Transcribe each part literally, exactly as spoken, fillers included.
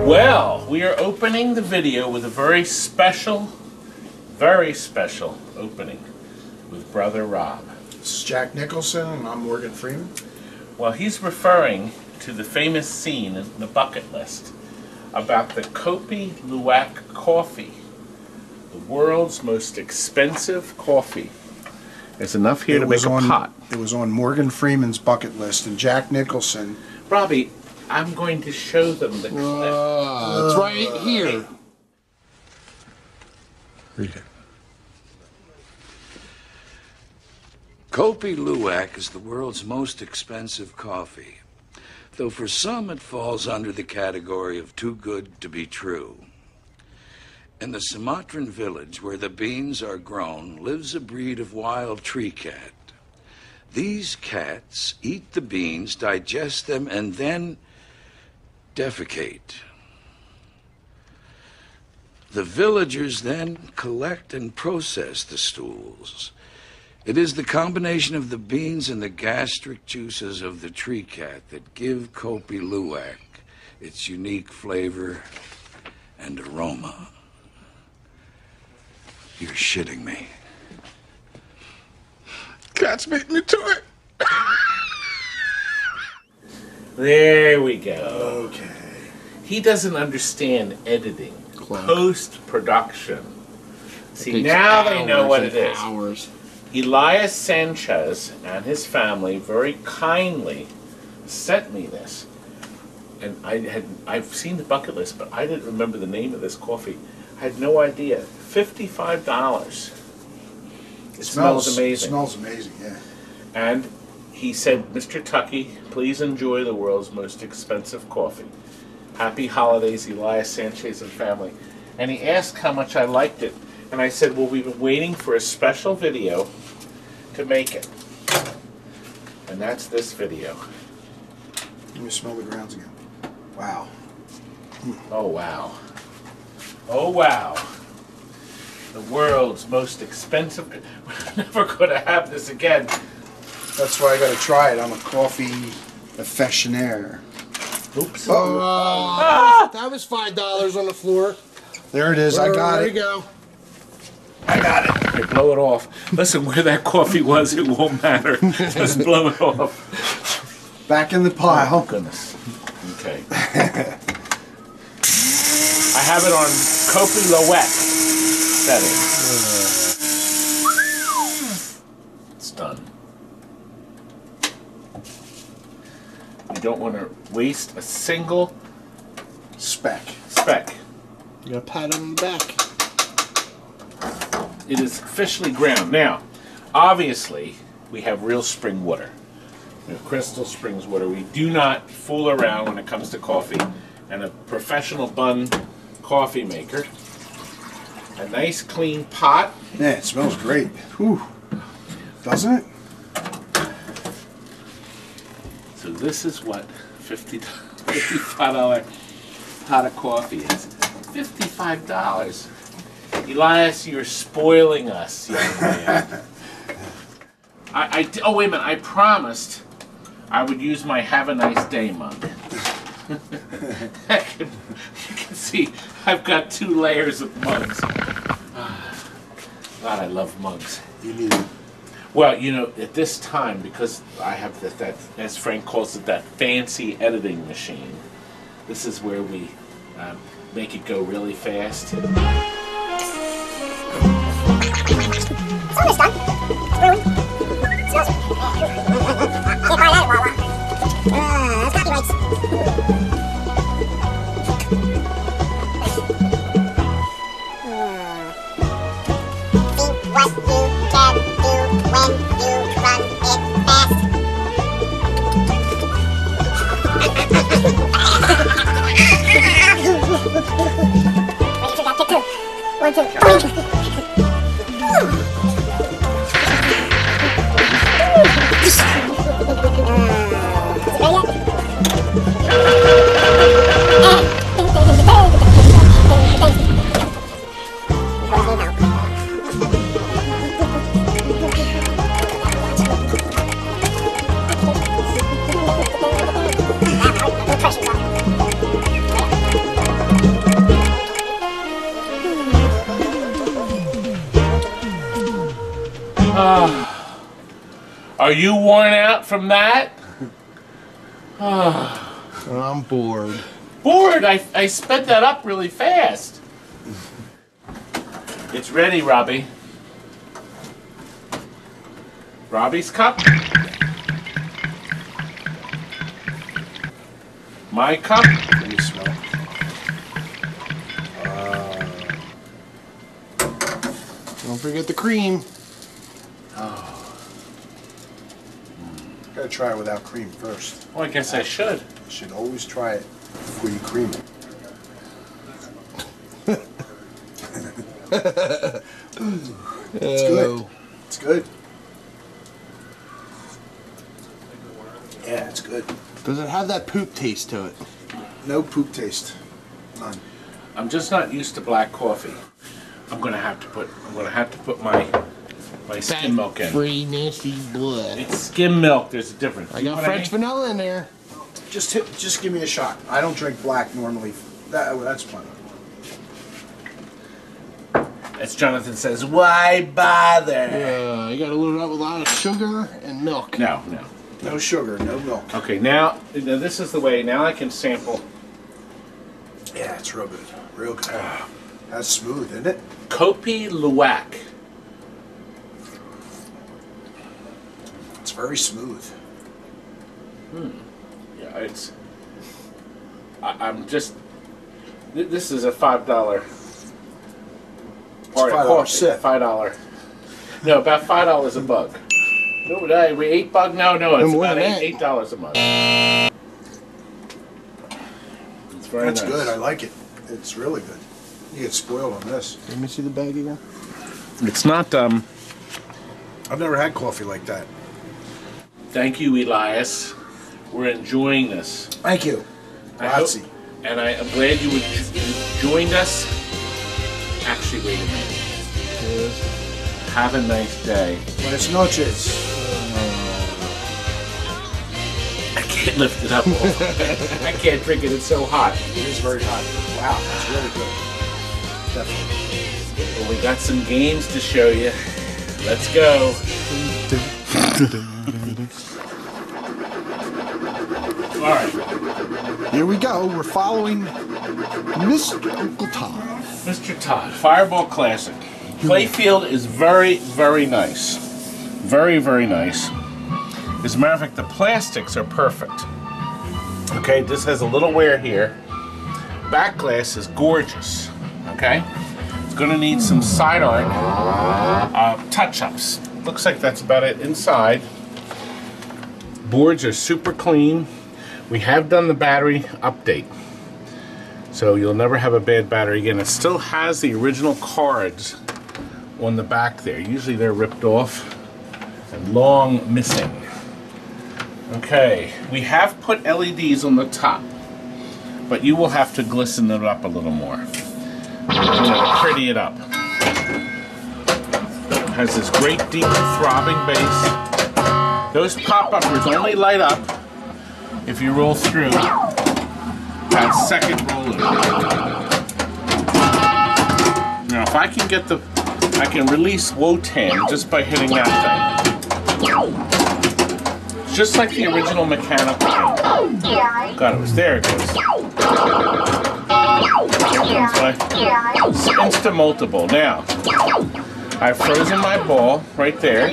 Well, we are opening the video with a very special, very special opening with Brother Rob. This is Jack Nicholson, and I'm Morgan Freeman. Well, he's referring to the famous scene in the bucket list about the Kopi Luwak coffee, the world's most expensive coffee. There's enough here It to make was a on, pot. It was on Morgan Freeman's bucket list, and Jack Nicholson. Robbie, I'm going to show them the clip. Uh, it's right here. Read it. Kopi Luwak is the world's most expensive coffee, though for some it falls under the category of too good to be true. In the Sumatran village where the beans are grown lives a breed of wild tree cat. These cats eat the beans, digest them, and then defecate. The villagers then collect and process the stools. It is the combination of the beans and the gastric juices of the tree cat that give Kopi Luwak its unique flavor and aroma. You're shitting me. Cats beat me to it. There we go. Okay. He doesn't understand editing, post-production. See, Takes now they know hours what and it is. Hours. Elias Sanchez and his family very kindly sent me this. And I had, I've seen the bucket list, but I didn't remember the name of this coffee. I had no idea. fifty-five dollars. It, smells, smells amazing. It smells amazing, yeah. And he said, Mister Tucky, please enjoy the world's most expensive coffee. Happy holidays, Elias Sanchez and family. And he asked how much I liked it. And I said, well, we've been waiting for a special video to make it. And that's this video. Let me smell the grounds again. Wow. Oh, wow. Oh, wow. The world's most expensive. We're never going to have this again. That's why I got to try it. I'm a coffee aficionaire. Oops. Oh, Ah, that was five dollars on the floor. there it is. I got there it. you go. I got it. Okay, blow it off. Listen, where that coffee was, it won't matter. Just blow it off. Back in the pile. Oh, goodness. Okay. I have it on Kopi Luwak setting. It's done. You don't want to waste a single Speck. speck. You got a pat on the back. It is officially ground. Now, obviously, we have real spring water. We have Crystal Springs water. We do not fool around when it comes to coffee. And a professional bun coffee maker. A nice clean pot. Yeah, it smells great. Whew. Doesn't it? So this is what fifty-five dollar pot of coffee is. fifty-five dollars. Elias, you're spoiling us, young man. I, I, oh, wait a minute. I promised I would use my Have a Nice Day mug. You can see I've got two layers of mugs. God, I love mugs. You need it. Well, you know, at this time, because I have that, that, as Frank calls it, that fancy editing machine, this is where we um, make it go really fast. It's almost done. It's brewing. It smells. Can't buy that at Wawa. Uh, that's copyrights. What you can do when you run it fast. Ready for that pick two. One, two, three. Are you worn out from that? I'm bored. Bored. I, I sped that up really fast. It's ready, Robbie. Robbie's cup. My cup. Let me smell. Don't forget the cream. Gotta try it without cream first. Well, I guess I should. You should always try it before you cream it. It's good. It's good. Yeah, it's good. Does it have that poop taste to it? No poop taste. None. I'm just not used to black coffee. I'm gonna have to put. I'm gonna have to put my my skim milk in. Free nasty blood. It's skim milk. There's a difference. I You know got what French mean? vanilla in there. Just hit, just give me a shot. I don't drink black normally. That, oh, that's plenty. As Jonathan says, why bother? Yeah, you gotta load it up with a lot of sugar and milk. No, no. No sugar, no milk. Okay, now, now this is the way. Now I can sample Yeah, it's real good. Real good. That's smooth, isn't it? Kopi Luwak. It's very smooth. Yeah, it's. I, I'm just. th- This is a five dollar. five dollar sip. Five dollar. No, about five dollars a mug. No, no, we eight bug. No, no, it's more about than eight that. eight dollars a mug. It's very That's nice. good. I like it. It's really good. You get spoiled on this. Let me see the bag again. It's not um. I've never had coffee like that. Thank you, Elias. We're enjoying this. Thank you. I hope- Grazie. and I am glad you, would, you joined us. Actually, wait a minute. Have a nice day. Buenas noches. I can't lift it up. all the way. I can't drink it. It's so hot. It is very hot. Wow, that's really good. Definitely. Well, we got some games to show you. Let's go. All right, Here we go. We're following Mister Uncle Todd. Mister Todd, Fireball Classic. Playfield is very, very nice. Very, very nice. As a matter of fact, the plastics are perfect. Okay, this has a little wear here. Back glass is gorgeous. Okay, it's going to need some side art uh, touch-ups. Looks like that's about it inside. Boards are super clean. We have done the battery update, so you'll never have a bad battery again. It still has the original cards on the back there. Usually they're ripped off and long missing. Okay, we have put L E Ds on the top, but you will have to glisten it up a little more. You know, pretty it up. It has this great deep throbbing bass. Those pop-uppers only light up if you roll through that second roller. Now, if I can get the, I can release Wotan just by hitting that thing. Just like the original mechanical game. God, it was there. It goes. It's insta-multiple. Now, I've frozen my ball right there.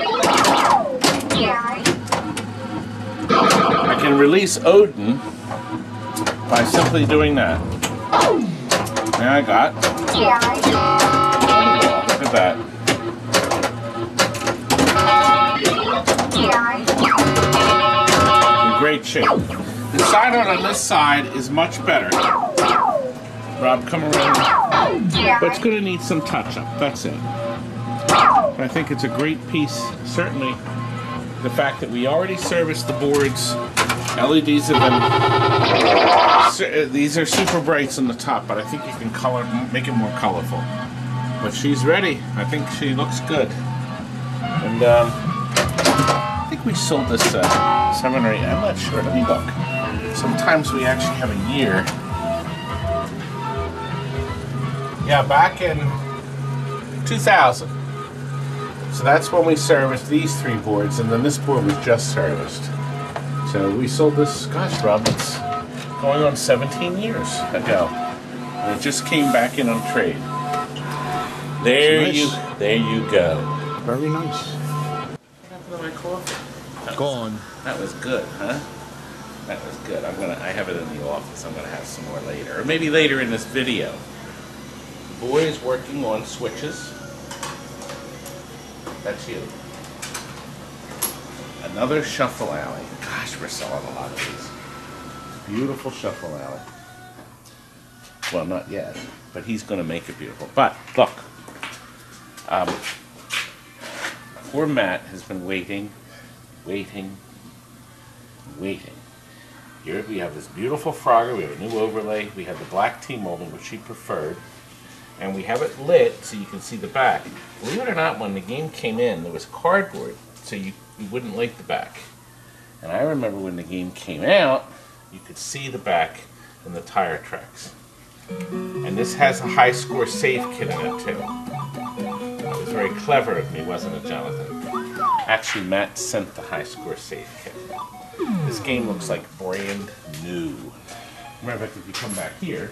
I can release Odin by simply doing that. Now I got. Look at that. In great shape. The side art on this side is much better. Rob, come around. But it's going to need some touch-up. That's it. I think it's a great piece. Certainly, the fact that we already serviced the boards. L E Ds have been. These are super brights on the top, but I think you can color, make it more colorful. But she's ready. I think she looks good. And um, I think we sold this uh, seven or eight. I'm not sure. Let me look. Sometimes we actually have a year. Yeah, back in two thousand. So that's when we serviced these three boards, and then this board was just serviced. So we sold this, gosh, Rob, it's going on seventeen years ago. And it just came back in on trade. There Nice. you, there you go. Very nice. What happened to my coffee? That Gone. Was, that was good, huh? That was good. I'm gonna. I have it in the office. I'm gonna have some more later, or maybe later in this video. The boy is working on switches. That's you. Another shuffle alley. Gosh, we're selling a lot of these. Beautiful shuffle alley. Well, not yet, but he's gonna make it beautiful. But look. Um, poor Matt has been waiting, waiting, waiting. Here we have this beautiful Frogger, we have a new overlay, we have the black T-molding, which she preferred, and we have it lit so you can see the back. Believe it or not, when the game came in, there was cardboard, so you, you wouldn't like the back. And I remember when the game came out, you could see the back in the tire tracks. And this has a high score save kit in it too. That was very clever of me, wasn't it, Jonathan? Actually, Matt sent the high score save kit. This game looks like brand new. Remember, if you come back here,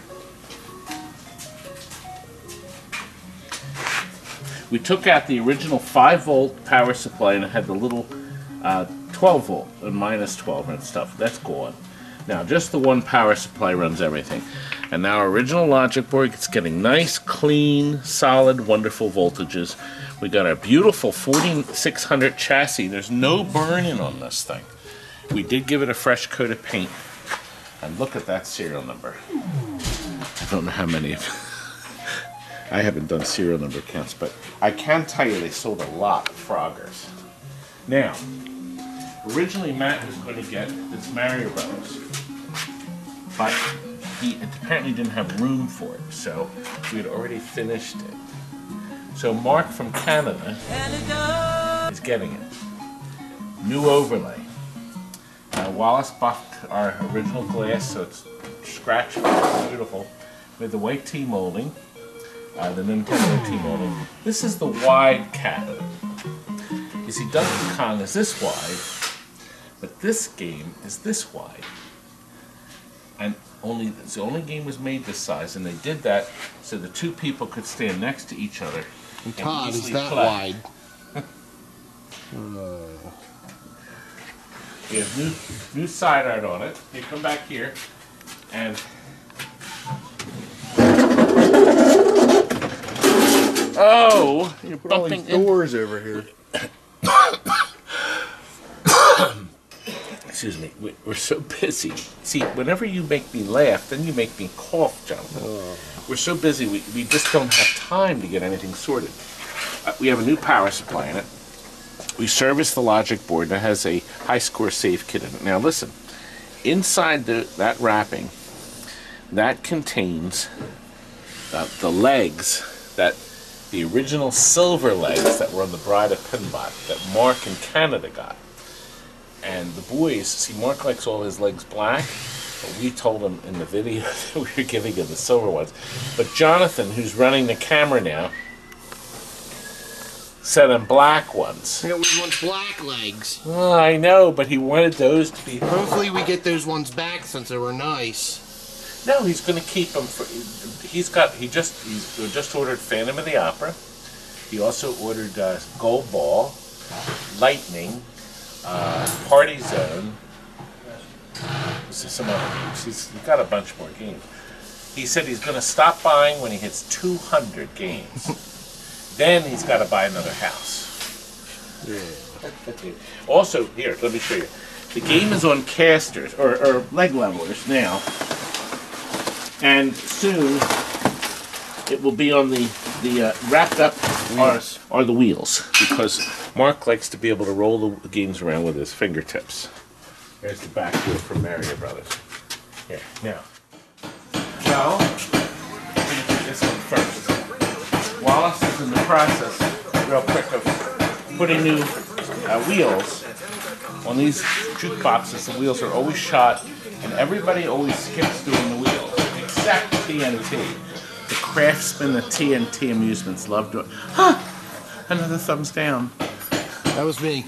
we took out the original five volt power supply and it had the little uh, twelve volt and minus twelve and stuff. That's gone. Now, just the one power supply runs everything. And now our original logic board is getting nice, clean, solid, wonderful voltages. We got our beautiful forty-six hundred chassis. There's no burn-in on this thing. We did give it a fresh coat of paint. And look at that serial number. I don't know how many of I haven't done serial number counts, but I can tell you they sold a lot of Froggers. Now, originally Matt was going to get this Mario Brothers, but he apparently didn't have room for it, so we had already finished it. So Mark from Canada is getting it. New overlay. Uh, Wallace buffed our original glass, so it's scratch beautiful, with the white T-molding, uh, the Nintendo T-molding. This is the wide cabinet. You see, Donkey Kong is this wide, but this game is this wide. And only the only game was made this size, and they did that so the two people could stand next to each other. And Todd is easily that play. wide. uh. We have new new side art on it. You come back here, and oh, you're Put all these bumping in. doors over here. Excuse me. We- We're so busy. See, whenever you make me laugh, then you make me cough, Jonathan. Oh. We're so busy. We we just don't have time to get anything sorted. Uh, we have a new power supply in it. We service the logic board that has a high score save kit in it. Now listen, inside the, that wrapping, that contains uh, the legs, that the original silver legs that were on the Bride of Pinbot that Mark in Canada got. And the boys, see, Mark likes all his legs black, but we told him in the video that we were giving him the silver ones. But Jonathan, who's running the camera now, said them black ones. Yeah, we want black legs. Oh, I know, but he wanted those to be. Hopefully we get those ones back since they were nice. No, he's going to keep them. For, he's got. He just. He's just ordered Phantom of the Opera. He also ordered uh, Gold Ball, Lightning, uh, Party Zone. This is some other games. He's, he's got a bunch more games. He said he's going to stop buying when he hits two hundred games. Then he's got to buy another house. Yeah. Also, here, let me show you. The game is on casters, or, or leg levelers now. And soon, it will be on the, the uh, wrapped up are, are the wheels. Because Mark likes to be able to roll the games around with his fingertips. There's the back wheel from Mario Brothers. Here, now. Joe, I'm going to do this one first. Wallace is in the process, real quick, of putting new uh, wheels on these jukeboxes. The wheels are always shot, and everybody always skips doing the wheels, except T N T. The Craftsman, the T N T Amusements love doing. Huh! Another thumbs down. That was me.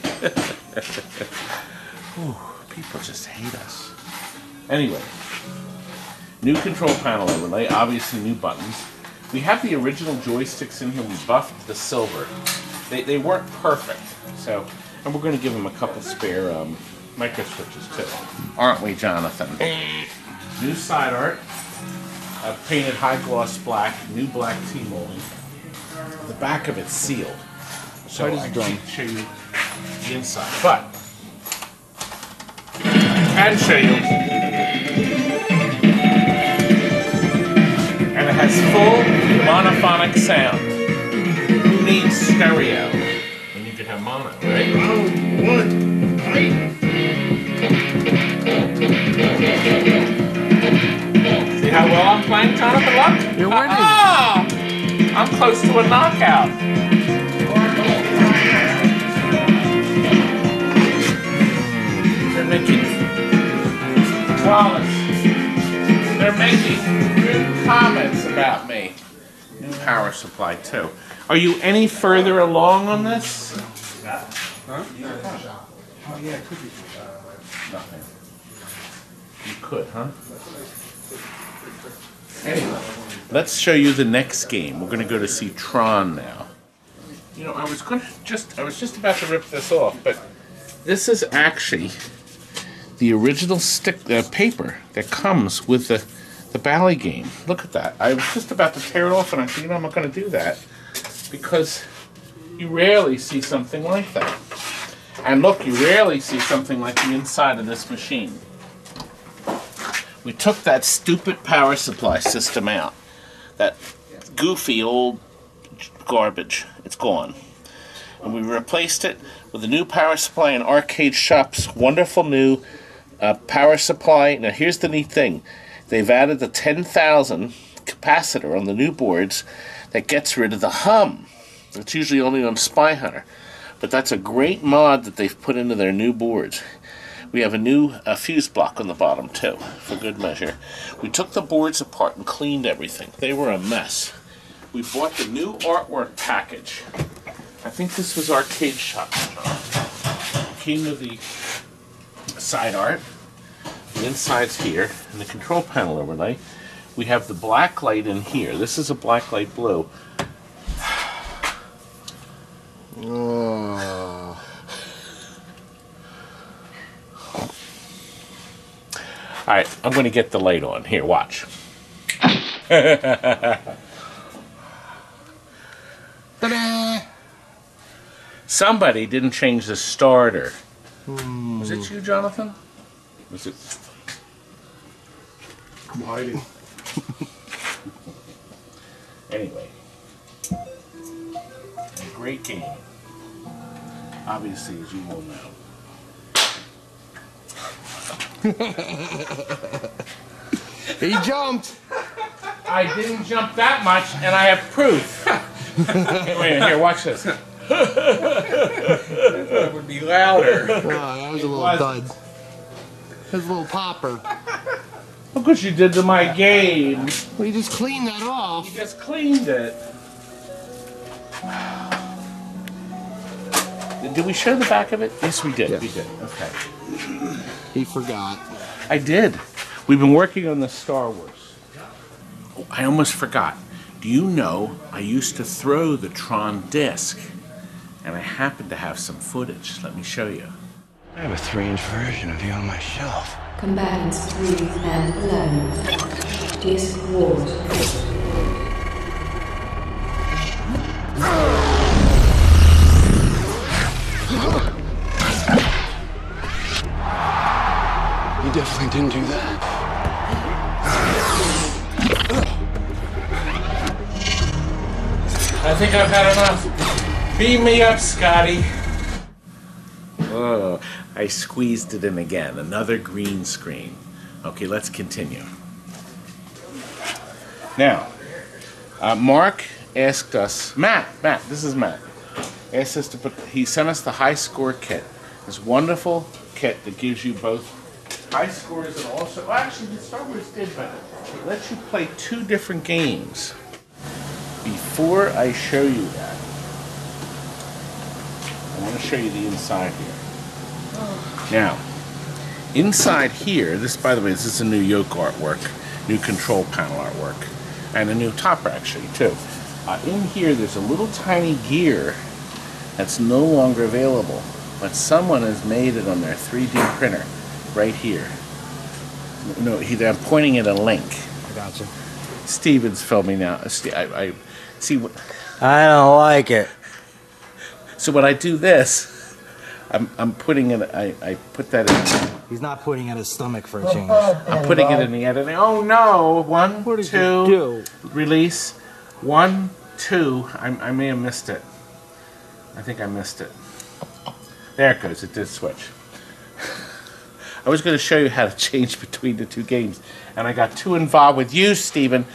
Ooh, people just hate us. Anyway, new control panel overlay, obviously new buttons. We have the original joysticks in here. We buffed the silver. They, they weren't perfect, so, and we're going to give them a couple spare um, micro switches too. Aren't we, Jonathan? New side art. Uh, painted high gloss black, new black T-molding. The back of it's sealed, so Tight as I a drum. can't show you the inside. But I can show you, and it has full monophonic sound. Who needs stereo when you can have mono, right? See how well I'm playing, Jonathan? Look. You're winning. Ah! I'm close to a knockout. They're making Wallace. They're making good comments about me. New power supply too. Are you any further along on this? Huh? Oh yeah, it could be. Nothing. You could, huh? Anyway, let's show you the next game. We're going to go to see Tron now. You know, I was going to just, I was just about to rip this off, but this is actually the original stick uh, paper that comes with the the Bally game. Look at that. I was just about to tear it off, and I said, you know, I'm not going to do that because you rarely see something like that. And look, you rarely see something like the inside of this machine. We took that stupid power supply system out. That goofy old garbage. It's gone. And we replaced it with a new power supply in Arcade Shop's wonderful new uh, power supply. Now here's the neat thing. They've added the ten thousand capacitor on the new boards that gets rid of the hum. It's usually only on Spy Hunter. But that's a great mod that they've put into their new boards. We have a new uh, fuse block on the bottom too, for good measure. We took the boards apart and cleaned everything. They were a mess. We bought the new artwork package. I think this was Arcade Shop. It came with the side art. The inside's here, and the control panel overlay. We have the black light in here. This is a black light blue. Oh. All right, I'm going to get the light on. Here, watch. Ta-da! Somebody didn't change the starter. Was it you, Jonathan? Was it? I'm hiding. Anyway, a great game. Obviously, as you all know. He jumped. I didn't jump that much, and I have proof. Wait a minute, here, watch this. It would be louder. Oh, that was a little was. dud. That was a little popper. Look what you did to my game. Well, you just cleaned that off. You just cleaned it. Did we show the back of it? Yes, we did. Yes. We did. Okay. He forgot. I did. We've been working on the Star Wars. Oh, I almost forgot. Do you know I used to throw the Tron disc? And I happen to have some footage. Let me show you. I have a three-inch version of you on my shelf. Combatants three and eleven. Disc Ward. You definitely didn't do that. I think I've had enough. Beam me up, Scotty. Oh, I squeezed it in again. Another green screen. Okay, let's continue. Now, uh, Mark asked us, Matt, Matt, this is Matt, asked us to put, he sent us the high score kit. This wonderful kit that gives you both high scores and also, well, actually, the Star Wars did, but it lets you play two different games. Before I show you that, want to show you the inside here. Now, inside here, this, by the way, this is a new yoke artwork, new control panel artwork, and a new topper actually too. Uh, in here, there's a little tiny gear that's no longer available, but someone has made it on their three D printer right here. No, he, I'm pointing at a link. I got you. Steven's filming now. I, I see. What, I don't like it. so when I do this, I'm I'm putting it. I I put that in. He's not putting at his stomach for a change. I'm putting it in the editing. Oh no! One, What did two, you do? release. One, two. I I may have missed it. I think I missed it. There it goes. It did switch. I was going to show you how to change between the two games, and I got too involved with you, Steven.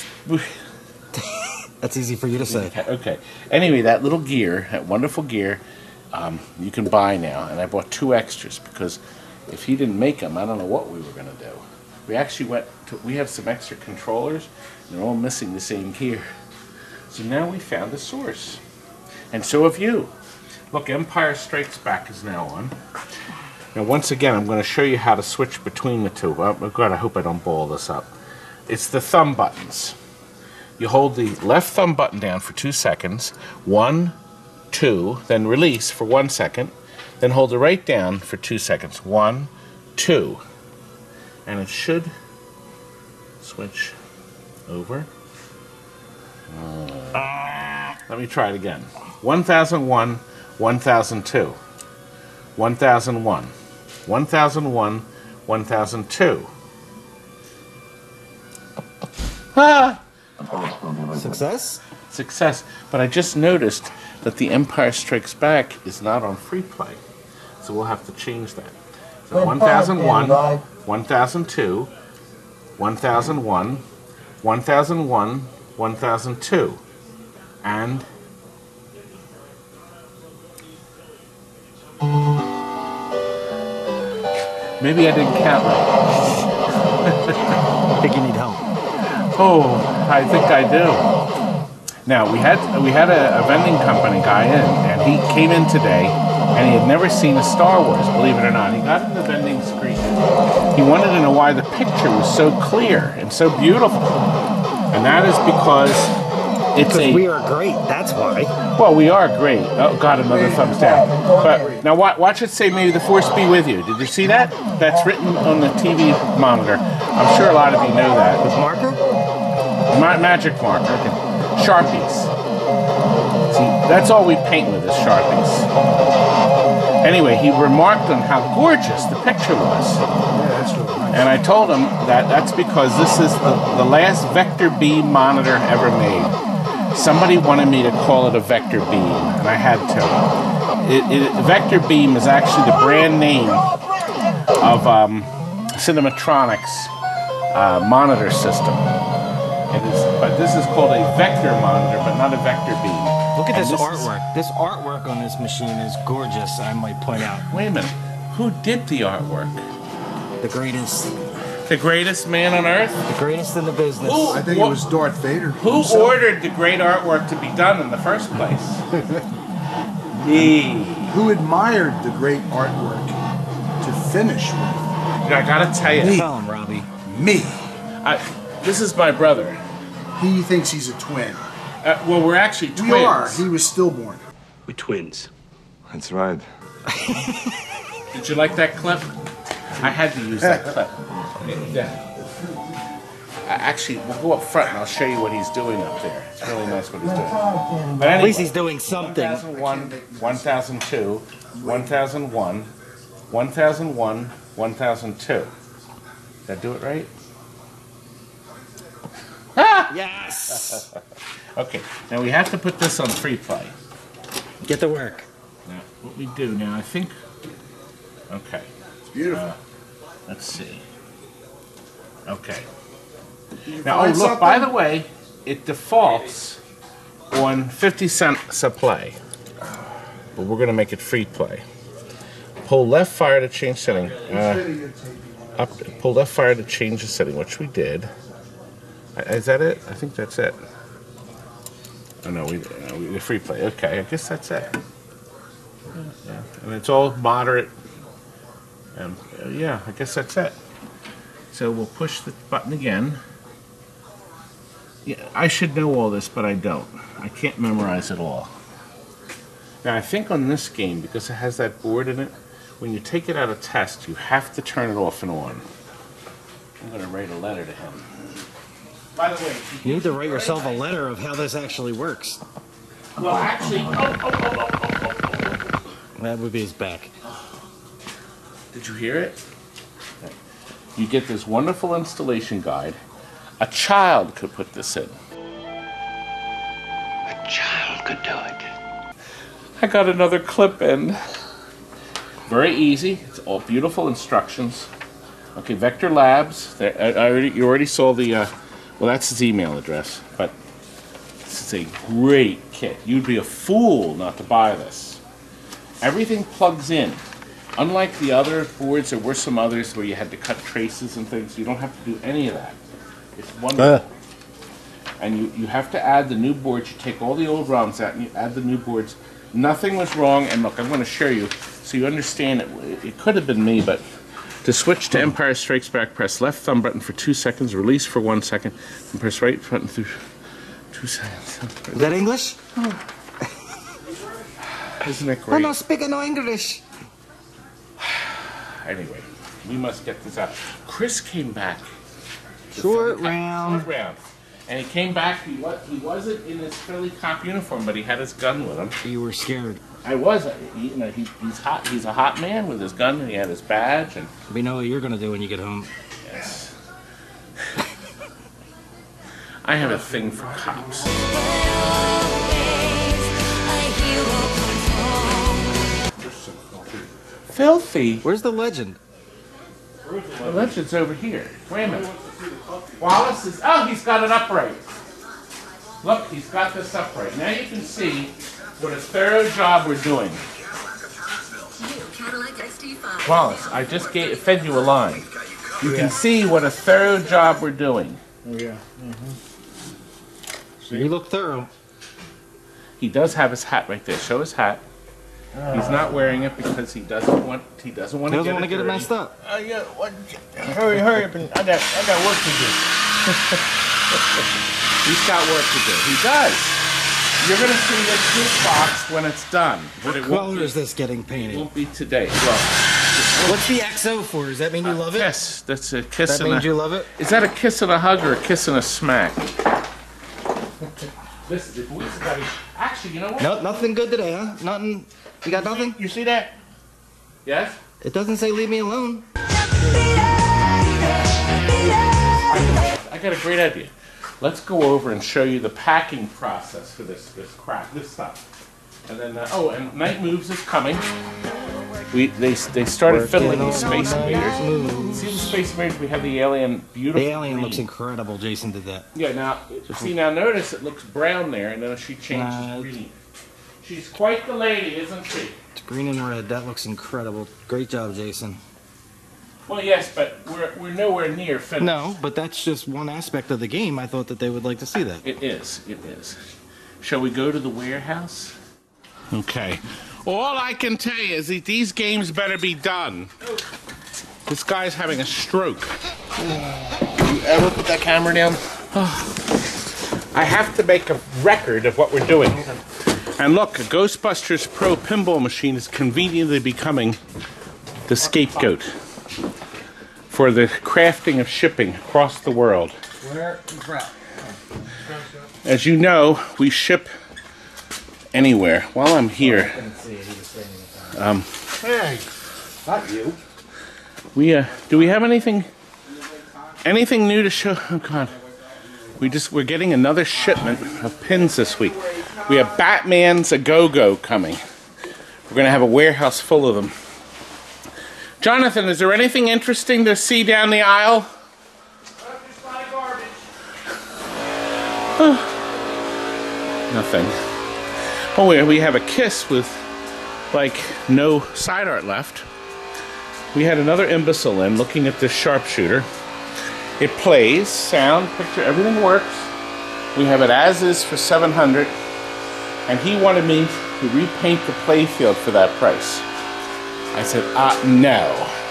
That's easy for you to say. Okay, okay. Anyway, that little gear, that wonderful gear, um, you can buy now, and I bought two extras because if he didn't make them, I don't know what we were going to do. We actually went to, we have some extra controllers, and they're all missing the same gear. So now we found the source. And so have you. Look, Empire Strikes Back is now on. Now, once again, I'm going to show you how to switch between the two. Oh, God, I hope I don't ball this up. It's the thumb buttons. You hold the left thumb button down for two seconds. One, two, then release for one second. Then hold the right down for two seconds. One, two. And it should switch over. Uh, let me try it again. one thousand one, one thousand two. one thousand one. one thousand one, one thousand two. Ah! Success? Success. But I just noticed that the Empire Strikes Back is not on free play. So we'll have to change that. So one thousand one, one thousand two, one thousand one, one thousand one, one thousand two. And maybe I didn't count right. I think you need help. Oh, I think I do. Now we had we had a, a vending company guy in, and he came in today, and he had never seen a Star Wars. Believe it or not, he got in the vending screen. He wanted to know why the picture was so clear and so beautiful, and that is because it's Because a. we are great, that's why. Well, we are great. Oh, God, another thumbs down. But now watch, watch it say, "May the Force be with you." Did you see that? That's written on the T V monitor. I'm sure a lot of you know that. With marker? Ma magic marker. Sharpies. See, that's all we paint with is Sharpies. Anyway, he remarked on how gorgeous the picture was. Yeah, that's really nice. And I told him that that's because this is the, the last vector beam monitor ever made. Somebody wanted me to call it a vector beam, and I had to. It, it, vector beam is actually the brand name of um, Cinematronics uh, monitor system. It is, but this is called a vector monitor, but not a vector beam. Look at And this, this artwork. This artwork on this machine is gorgeous, I might point out. Wait a minute. Who did the artwork? The greatest. The greatest man on earth? The greatest in the business. Who? I think it was Darth Vader. Who himself. ordered the great artwork to be done in the first place? Me. Who admired the great artwork to finish with? I gotta tell you, Tell him, Robbie. Me. I, this is my brother. He thinks he's a twin. Uh, well, we're actually twins. We are. He was stillborn. We're twins. That's right. Did you like that clip? I had to use that clip. Yeah. Uh, Actually, we'll go up front and I'll show you what he's doing up there. It's really nice what he's doing. But At anyway, least he's doing something. one thousand one, one thousand two, one thousand one, one thousand one, one thousand two. Did I do it right? Ah! Yes! Okay, now we have to put this on free play. Get to work. Now, what we do now, I think. Okay, It's beautiful. Uh, let's see. Okay. You Now, oh, find look, by the something? way, it defaults on fifty cents a play. But we're going to make it free play. Pull left fire to change setting. Uh, up, pull left fire to change the setting, which we did. Uh, Is that it? I think that's it. Oh, no, we, uh, we the free play. Okay, I guess that's it. and it's all moderate. And uh, yeah, I guess that's it. So we'll push the button again. Yeah, I should know all this, but I don't. I can't memorize it all. Now I think on this game, because it has that board in it, when you take it out of test, you have to turn it off and on. I'm going to write a letter to him. By the way, You need to write yourself a letter of how this actually works. well, actually, oh, oh, oh, oh, oh, oh, oh. That would be his back. Did you hear it? You get this wonderful installation guide. A child could put this in. A child could do it. I got another clip in. Very easy. It's all beautiful instructions. Okay, Vector Labs. There, I, I already, you already saw the. Uh, well, that's his email address. But this is a great kit. You'd be a fool not to buy this. Everything plugs in. Unlike the other boards, there were some others where you had to cut traces and things. You don't have to do any of that. It's wonderful. Uh. And you, you have to add the new boards. You take all the old ROMs out and you add the new boards. Nothing was wrong. And look, I'm going to show you so you understand it. It could have been me, but to switch to Empire Strikes Back, press left thumb button for two seconds, release for one second, and press right button through two seconds. Is that English? Oh. Isn't it great? I don't speak no English. Anyway, we must get this out. Chris came back. Short round. Short round. And he came back, he, was, he wasn't in his Philly cop uniform, but he had his gun with him. You were scared. I was. He, you know, he, he's hot. He's a hot man with his gun, and he had his badge. And We know what you're going to do when you get home. yes. I have a thing for cops. Filthy? Where's the legend? The legend's over here. Wait a minute. Wallace is, oh, he's got it upright. Look, he's got this upright. Now you can see what a thorough job we're doing. Wallace, I just gave, fed you a line. You Yeah. can see what a thorough job we're doing. Oh yeah. You look thorough. He does have his hat right there. Show his hat. He's not wearing it because he doesn't want. He doesn't want He to doesn't get want it to get it dirty. messed up. Uh, yeah, what, hurry, hurry up, and I got, I got work to do. He's got work to do. He does. You're gonna see this juice box when it's done. But What it won't color be, is this getting it painted? won't be today. Well, What's the X O for? Does that mean you love it? kiss. That's a kiss That and means a. you love it? Is that a kiss and a hug or a kiss and a smack? This the boys have got. Actually, you know what? No, nothing good today, huh? Nothing. You got nothing? You see that? Yes. It doesn't say leave me alone. I got a great idea. Let's go over and show you the packing process for this this crap, this stuff. And then, uh, oh, and Night Moves is coming. We they they started Working fiddling with on Space Night Invaders. Moves. See the Space Invaders? We have the alien, beautiful. The alien green. looks incredible. Jason did that. Yeah. Now, see now, notice it looks brown there, and then she changes Nah. green. She's quite the lady, isn't she? It's green and red. That looks incredible. Great job, Jason. Well, yes, but we're we're nowhere near finished. No, but that's just one aspect of the game. I thought that they would like to see that. It is. It is. Shall we go to the warehouse? Okay. All I can tell you is that these games better be done. This guy's having a stroke. You ever put that camera down? I have to make a record of what we're doing. And look, a Ghostbusters Pro pinball machine is conveniently becoming the scapegoat for the crafting of shipping across the world. As you know, we ship anywhere. While I'm here, um, Hey, not you. we uh, do we have anything, anything new to show? Oh God, we just we're getting another shipment of pins this week. We have Batman's A Go-Go coming. We're gonna have a warehouse full of them. Jonathan, is there anything interesting to see down the aisle? Oh, nothing. Oh, we we have a Kiss with like no side art left. We had another imbecile in looking at this sharpshooter. It plays, sound, picture, everything works. We have it as is for seven hundred, and he wanted me to repaint the playfield for that price. I said, uh, no.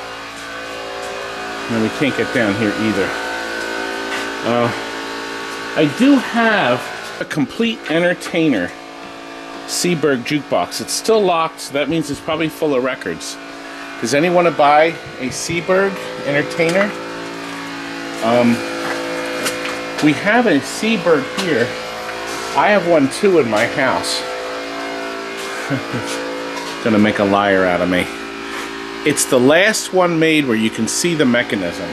No, we can't get down here either. Uh, I do have a complete entertainer Seeburg jukebox. It's still locked, so that means it's probably full of records. Does anyone want to buy a Seeburg entertainer? Um, we have a Seeburg here. I have one too in my house. Gonna make a liar out of me. It's the last one made where you can see the mechanism.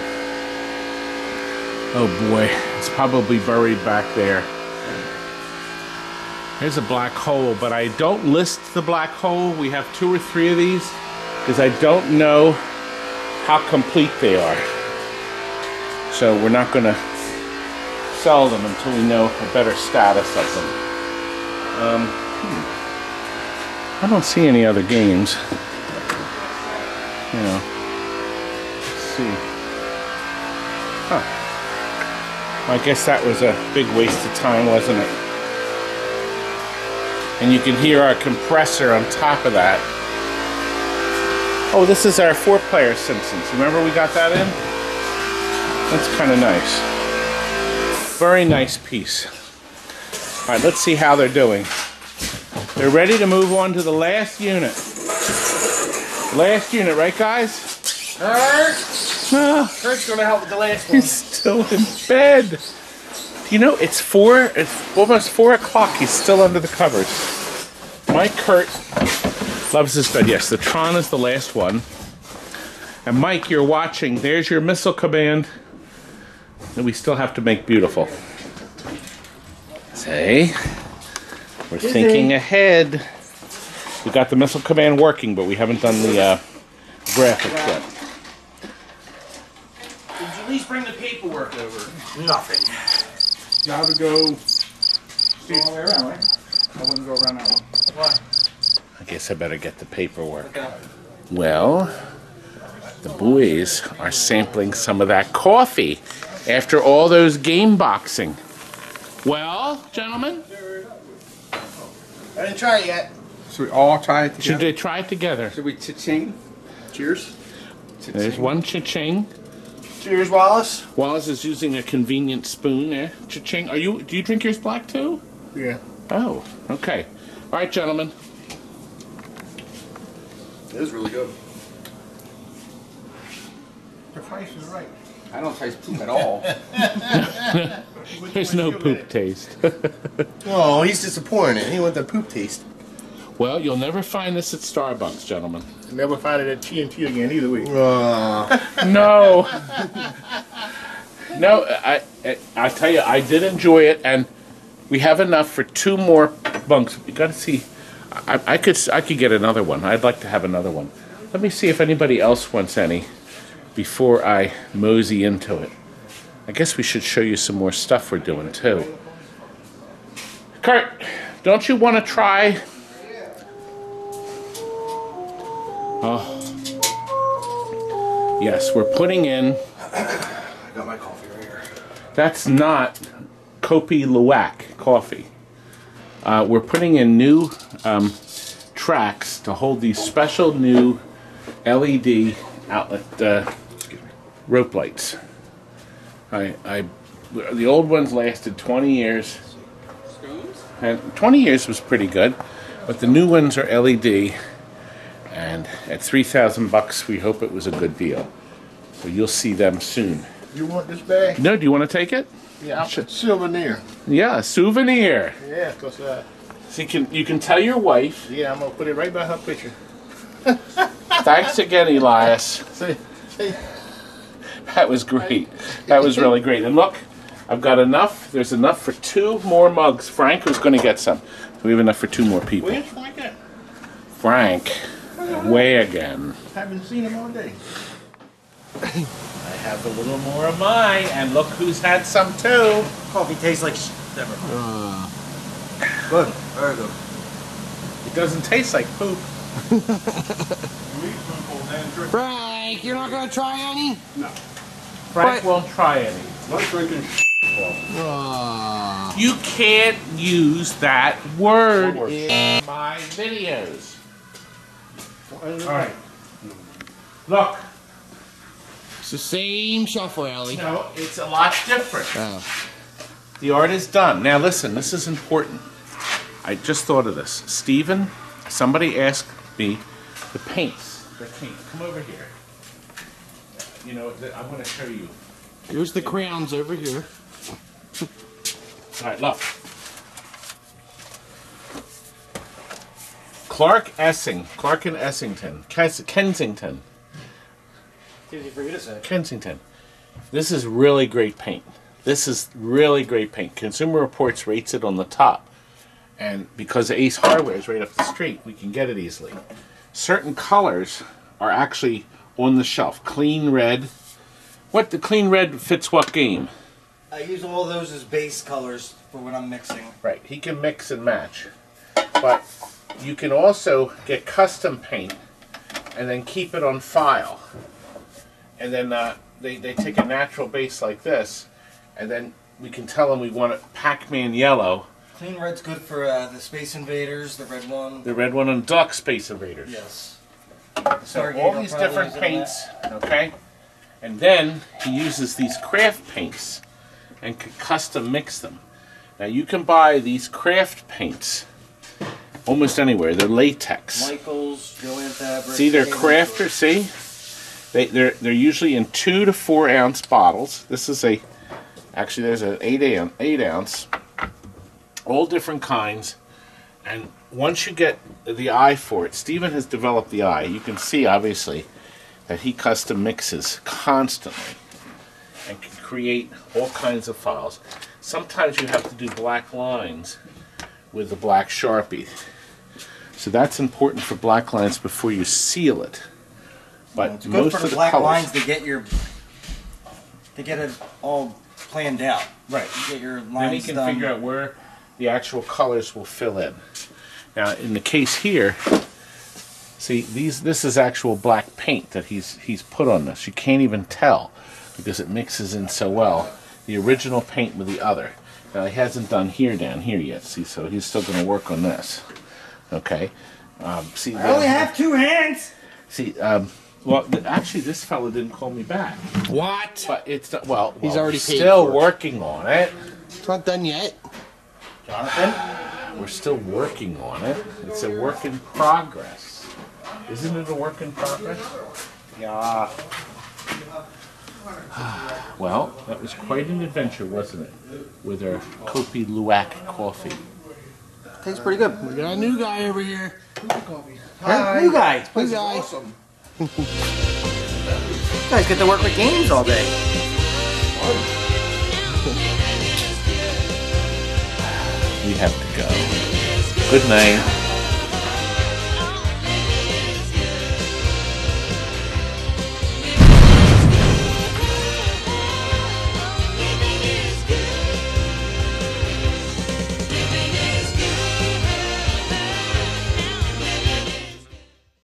Oh boy, it's probably buried back there. Here's a black hole, but I don't list the black hole. We have two or three of these because I don't know how complete they are. So we're not gonna sell them until we know a better status of them. Um, hmm. I don't see any other games. You know, let's see. Huh. I guess that was a big waste of time, wasn't it? And you can hear our compressor on top of that. Oh, this is our four-player Simpsons. Remember we got that in? That's kind of nice. Very nice piece. All right, let's see how they're doing. They're ready to move on to the last unit. Last unit, right, guys? Kurt? No. Kurt's gonna help with the last one. He's still in bed. You know, it's four, it's almost four o'clock. He's still under the covers. Mike Kurt loves his bed. Yes, the Tron is the last one. And Mike, you're watching. There's your Missile Command. And we still have to make beautiful. See? We're thinking ahead. We got the Missile Command working, but we haven't done the uh, graphics yet. Did you at least bring the paperwork over? Nothing. You have to go see all the way around, right? I wouldn't go around that one. Why? I guess I better get the paperwork. Well, the boys are sampling some of that coffee after all those game boxing. Well, gentlemen? I didn't try it yet. Should we all try it together? Should they try it together? Should we cha-ching? Cheers. There's one cha-ching. Cheers, Wallace. Wallace is using a convenient spoon there. Cha-ching. Are you, do you drink yours black too? Yeah. Oh, okay. All right, gentlemen. It is really good. The price is right. I don't taste poop at all. There's no poop taste. Oh, he's disappointed. He wants the poop taste. Well, you'll never find this at Starbucks, gentlemen. Never find it at T N T again either way. Uh, No. No, I, I I tell you, I did enjoy it, and we have enough for two more bunks. We got to see. I, I could I could get another one. I'd like to have another one. Let me see if anybody else wants any before I mosey into it. I guess we should show you some more stuff we're doing too. Kurt, don't you want to try? Oh. Yes, we're putting in. I got my coffee right here. That's not Kopi Luwak coffee. Uh, we're putting in new um, tracks to hold these special new L E D outlet uh, rope lights. I, I, the old ones lasted twenty years. And twenty years was pretty good, but the new ones are L E D. And at three thousand bucks, we hope it was a good deal. So you'll see them soon. You want this bag? No, do you want to take it? Yeah, I'll put souvenir. Yeah, a souvenir. Yeah, because, uh, So you can, you can tell your wife. yeah, I'm going to put it right by her picture. Thanks again, Elias. See, see. That was great. That was really great. And look, I've got enough. There's enough for two more mugs. Frank was going to get some. We have enough for two more people. Where's Frank at? Frank, away again. Haven't seen him all day. I have a little more of mine, and look who's had some too. Coffee tastes like sh- never. Good. Very good. It doesn't taste like poop. Frank, you're not gonna try any? Frank won't try any. Not drinking. Uh, You can't use that word in my videos. All right. Look. It's the same software, Ellie. No, it's a lot different. Oh. The art is done. Now listen, this is important. I just thought of this. Stephen, somebody asked me the paints. The paint. Come over here. You know, the, I'm going to show you. Here's the crayons over here. All right, look. Clark Essing, Clark and Essington, Kes Kensington. Easy for you to say. Kensington. This is really great paint. This is really great paint. Consumer Reports rates it on the top. And because Ace Hardware is right up the street, we can get it easily. Certain colors are actually on the shelf. Clean red. What the clean red fits what game? I use all those as base colors for when I'm mixing. Right. He can mix and match. But you can also get custom paint and then keep it on file. And then uh, they, they take a natural base like this, and then we can tell them we want a Pac-Man yellow. Clean red's good for uh, the Space Invaders, the red one. The red one on Duck Space Invaders. Yes. So all these different paints, okay? And then he uses these craft paints and can custom mix them. Now you can buy these craft paints almost anywhere. They're latex. Michaels, Joanne Fabric. See, they're crafter, see? They, they're, they're usually in two to four ounce bottles. This is a, actually there's an eight ounce, eight ounce. All different kinds. And once you get the eye for it, Stephen has developed the eye. You can see, obviously, that he custom mixes constantly and can create all kinds of files. Sometimes you have to do black lines with the black Sharpie. So that's important for black lines before you seal it. But well, it's good most for the of the black colors, lines to get your to get it all planned out. right? You get your lines Then he can done. figure out where the actual colors will fill in. Now, in the case here, see these. This is actual black paint that he's he's put on this. You can't even tell because it mixes in so well. The original paint with the other. Now he hasn't done here down here yet. See, so he's still going to work on this. Okay. Um, see, I only have two hands. See, um, well, th actually, this fellow didn't call me back. What? But it's not, well, He's well, already we're paid still for it. working on it. It's not done yet. Jonathan? We're still working on it. It's a work in progress. Isn't it a work in progress? Yeah. Well, that was quite an adventure, wasn't it? With our Kopi Luwak coffee. Tastes pretty good. We got a new guy over here. Huh? New guy. New guy. Awesome. You guys get to work with games all day. We have to go. Good night.